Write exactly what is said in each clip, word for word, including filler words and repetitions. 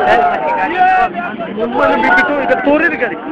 मुंबई में भी तो इधर तोरे भी करी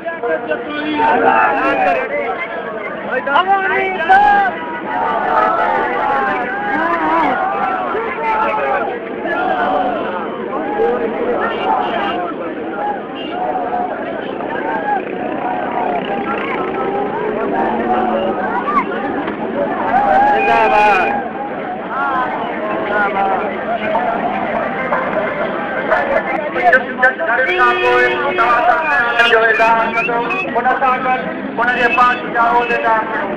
उनके पास जाओ देता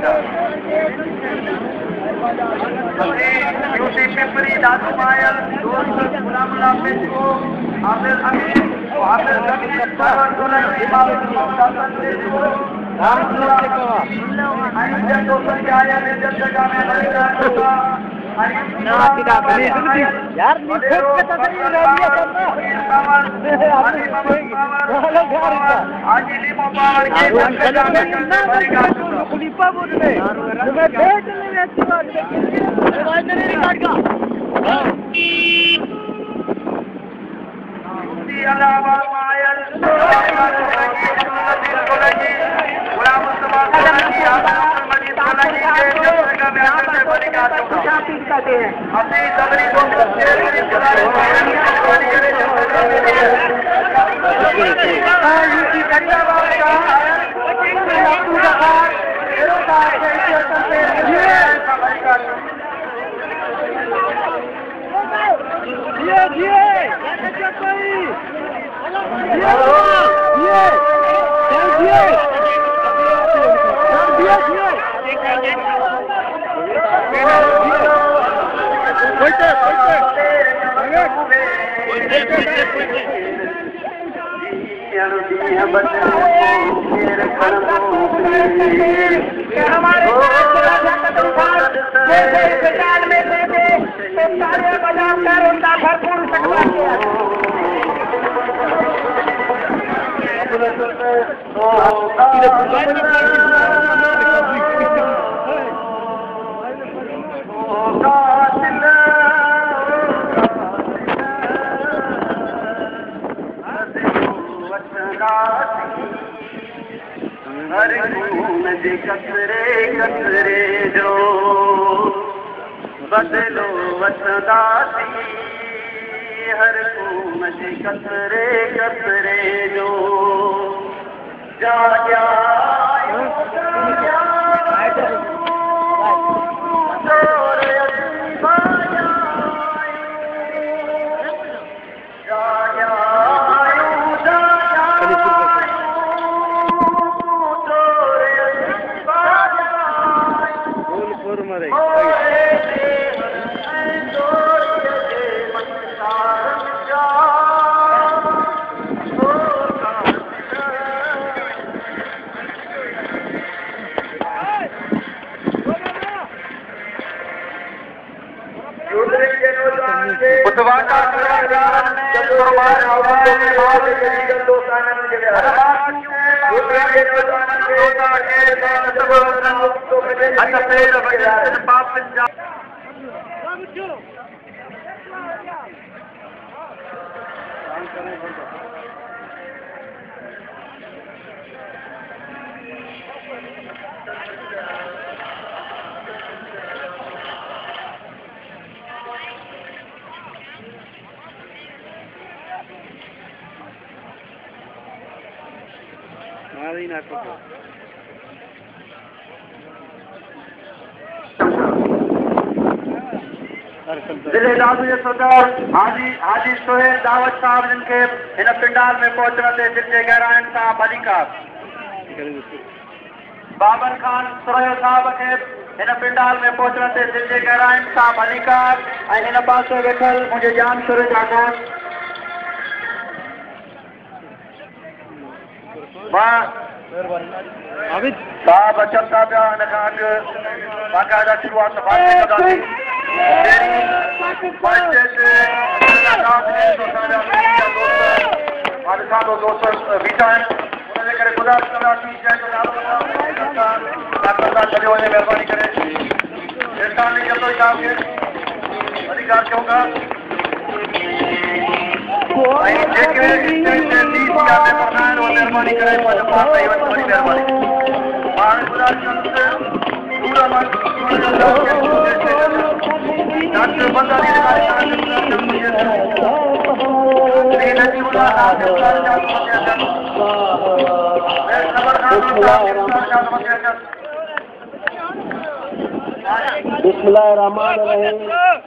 यूसी पिपरी दादू मायल दोस्त गुलाम लाफिज को आमिर अमीर आमिर अमीर सरवर दुल्हन इमाम दासन से को राम दुल्हन से कहा आयुष्य दोस्तों के आया ने जब जगह में हरिदास होगा ना किदा करे यार निफेट के तस्वीर ले लिया करना आज ली मोबाइल के जगह में हरिदास खुलीफा बोल रहे मैं भेज ले अच्छी बात है रिवाज नहीं रिकॉर्ड का यूसी अलावा मायल गुलाम मुस्तफा की आदम मजीद की के जगह में आकर बड़ी का कहते हैं अपनी सबरी को यूसी करिया बात का ये ये हमारे बजाकर उनका भरपूर सकवा हर खून जे कतरे कतरे जो बदलो वसदासी हर खून जे कतरे कतरे जो जा जा हाजी हाजी सोहेल दावत साहब जिनके इन पिंडाल में पहुंचने से दिल के गहराइन साहब अलीका बाबर खान सुरयो साहब के इन पिंडाल में पहुंचने से दिल के गहराइन साहब अलीका इन पास वेठल मुझे जान सूरज आकाश साहब चलता पिया हिन खां अॻु बाक़ाइदा शुरूआत सफ़ाई कंदासीं दोस्त बीठा आहिनि उनजे करे गुज़ारिश कंदासीं जंहिंजो नालो छॾियो वञे महिरबानी करे इरफान जल्दो साहब खे अधिकार कयूं था भाई जेके लीड या में प्रधान और मेहरबानी करे तो जवाब नहीं वत थोड़ी मेहरबानी पाण गुलाब चंद पूरा मन डॉक्टर बंदारी ने नदी उला बिस्मिल्लाहिर्रहमानिर्रहीम।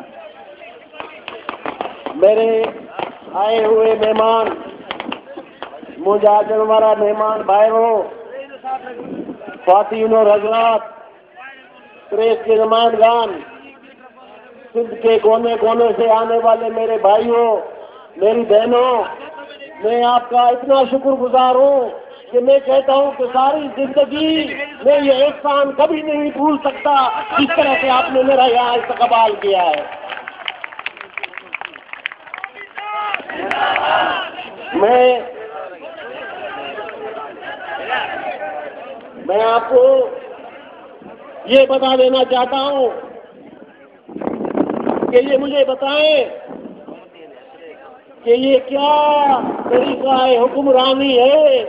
मेरे आए हुए मेहमान, मुझे आचरण वाला मेहमान भाइयों, ख्वातीन और हजरात, प्रेस के नुमाइंदगान, सिंध के कोने कोने से आने वाले मेरे भाइयों, मेरी बहनों, मैं आपका इतना शुक्रगुजार हूँ कि मैं कहता हूँ कि सारी जिंदगी में ये एहसान कभी नहीं भूल सकता जिस तरह से आपने मेरा यहाँ इस्तकबाल किया है। मैं मैं आपको ये बता देना चाहता हूँ कि ये मुझे बताएं कि ये क्या तरीका है हुक्मरानी है,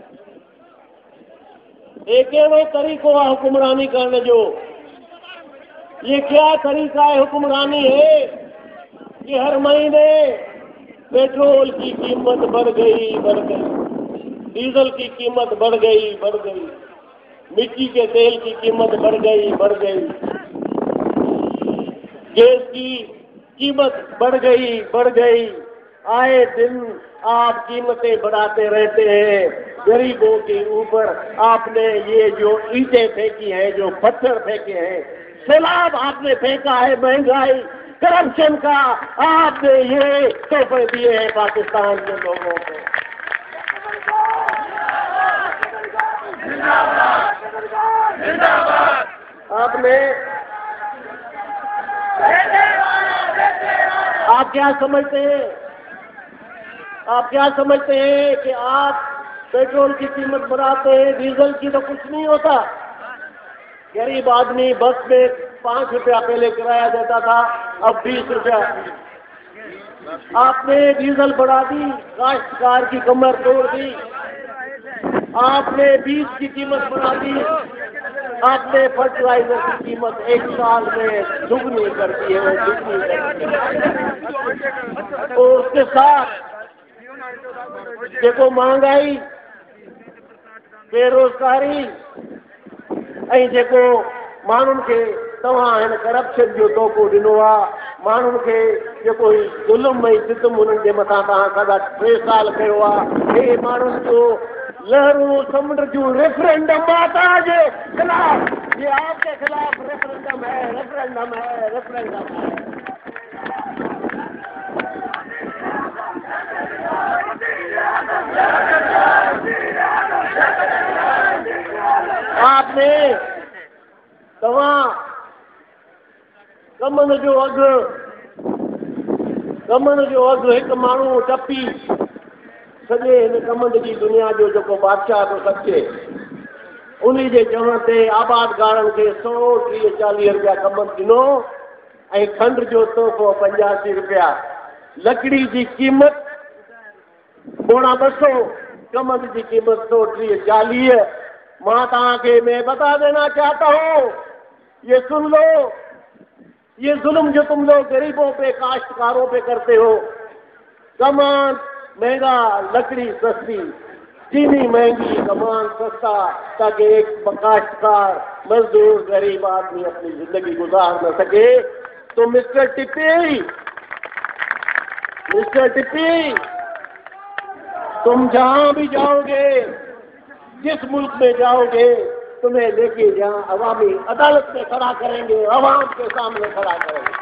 एक वो तरीको है हुक्मरानी करने जो, ये क्या तरीका है हुक्मरानी है कि हर महीने पेट्रोल की कीमत बढ़ गई बढ़ गई, डीजल की कीमत बढ़ गई बढ़ गई, मिट्टी के तेल की कीमत बढ़ गई बढ़ गई, गैस की कीमत बढ़ गई बढ़ गई। आए दिन आप कीमतें बढ़ाते रहते हैं, गरीबों के ऊपर आपने ये जो ईंटें फेंकी हैं, जो पत्थर फेंके हैं, सैलाब आपने फेंका है महंगाई करप्शन का, आपने ये तोहफे दिए हैं पाकिस्तान के लोगों को। आपने आप क्या समझते हैं आप क्या समझते हैं कि आप पेट्रोल की कीमत बढ़ाते हैं, डीजल की तो कुछ नहीं होता। गरीब आदमी बस में पाँच रुपया पहले किराया देता था, अब बीस रुपया। आपने डीजल बढ़ा दी, काश्तकार की कमर तोड़ दी। आपने बीज की कीमत बढ़ा दी, आपने फर्टिलाइजर की कीमत एक साल में दुगनी कर दी है, दुगनी कर दी है। और उसके साथ देखो महंगाई, बेरोजगारी, ऐं जेको माण्हुनि खे तव्हां हिन करप्शन जो तोहफ़ो ॾिनो आहे, माण्हुनि खे जेको ही ज़ुल्म ऐं सितम उन्हनि जे मथां तव्हां सदा टे साल कयो आहे, हे माण्हुनि जो लहरूं समुंड जूं रेफरेंडम आहे तव्हांजे ख़िलाफ़, ये आपके खिलाफ रेफरेंडम है, रेफरेंडम है, रेफरेंडम है। आपने तव्हां कमनि जो अघु कमनि जो अघु हिकु माण्हू टपी सॼे हिन कमनि जी दुनिया जो जेको बादशाह थो सचे, उन जे चवण ते आबादगारनि खे सौ टीह चालीह रुपया कमनि ॾिनो ऐं खंड जो तोहफ़ो पंजासी रुपया, लकड़ी जी कीमत पोणा ॿ सौ, कमनि की कीमत सौ टीह चालीह। मां तव्हांखे मैं बता देना चाहता हूँ, ये सुन लो, ये जुल्म जो तुम लोग गरीबों पे, काश्तकारों पे करते हो, कमान महंगा, लकड़ी सस्ती, चीनी महंगी, कमान सस्ता, ताकि एक काश्तकार मजदूर गरीब आदमी अपनी जिंदगी गुजार न सके। तो मिस्टर टिप्पी मिस्टर टिप्पी तुम जहां भी जाओगे, जिस मुल्क में जाओगे, तुम्हें लेके जहाँ अवामी अदालत में खड़ा करेंगे, अवाम के सामने खड़ा करेंगे।